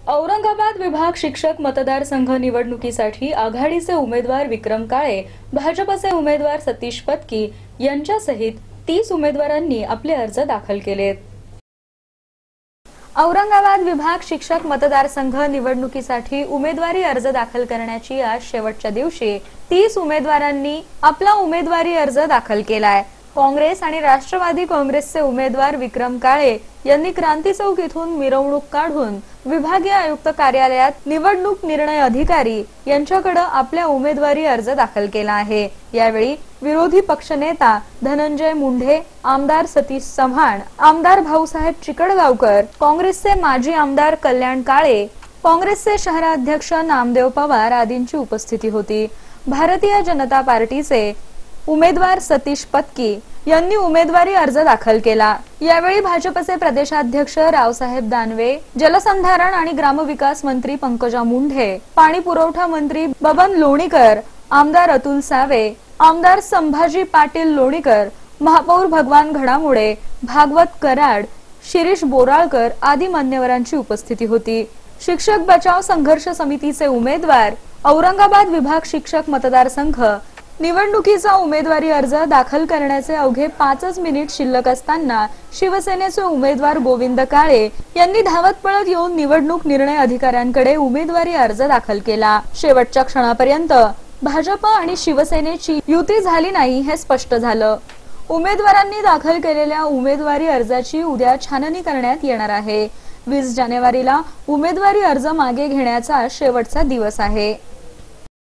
औरंगाबाद विभाग शिक्षक मतदारसंघ निवडणुकीसाठी आघाडीचे उमेदवार विक्रम काळे, भाजपचे उमेदवार सतीश पत्की यांच्यासहित 30 उमेदवारांनी आपले अर्ज दाखल केलेत। औरंगाबाद विभाग शिक्षक मतदारसंघ निवडणुकीसाठी उमेदवारी अर्ज दाखल करण्याची आज शेवटच्या दिवशी 30 उमेदवारांनी आपला उमेदवारी अर्ज दाखल केलाय। काँग्रेस आणि राष्ट्रवादी काँग्रेसचे उमेदवार विक्रम काळे यांनी क्रांती चौक इथून मिरवणूक काढून विभागीय आयुक्त कार्यालयात निवडणूक निर्णय अधिकारी यांच्याकडे आपला उमेदवारी अर्ज दाखल केला आहे। यावेळी विरोधी पक्षनेता धनंजय मुंढे, आमदार सतीश चव्हाण, आमदार भाऊसाहेब चिकडगावकर, काँग्रेसचे माजी आमदार कल्याण काळे, काँग्रेसचे शहराध्यक्ष नामदेव पवार आदींची उपस्थिती होती। भारतीय जनता पार्टीचे उमेदवार सतीश पत्की यांनी उमेदवारी अर्ज दाखल केला। यावेळी भाजपचे प्रदेशाध्यक्ष रावसाहेब दानवे, जलसंधारण आणि ग्रामविकास मंत्री पंकजा मुंढे, पाणी पुरवठा मंत्री बबन लोणीकर, आमदार अतुल सावे, आमदार संभाजी पाटील लोणीकर, महापौर भगवान घडामोडे, भागवत कराड, शिरीष बोराळकर आदी मान्यवरांची उपस्थिती होती। शिक्षक बचाव संघर्ष समितीचे उमेदवार औरंगाबाद विभाग शिक्षक मतदारसंघ निवडणुकीचा उमेदवारी अर्ज दाखल करण्याचे अवघे 5 मिनिट शिल्लक असताना शिवसेनेचे उमेदवार गोविंद काळे यांनी धावत पळत येऊन निवडणूक निर्णय अधिकाऱ्यांकडे उमेदवारी अर्ज दाखल केला। शेवटच्या क्षणापर्यंत भाजप आणि शिवसेनेची युती झाली नाही हे स्पष्ट झालं। उमेदवारांनी दाखल केलेल्या उमेदवारी अर्जाची उद्या छाननी करण्यात येणार आहे। 20 जानेवारीला उमेदवारी अर्ज मागे घेण्याचा शेवटचा दिवस आहे।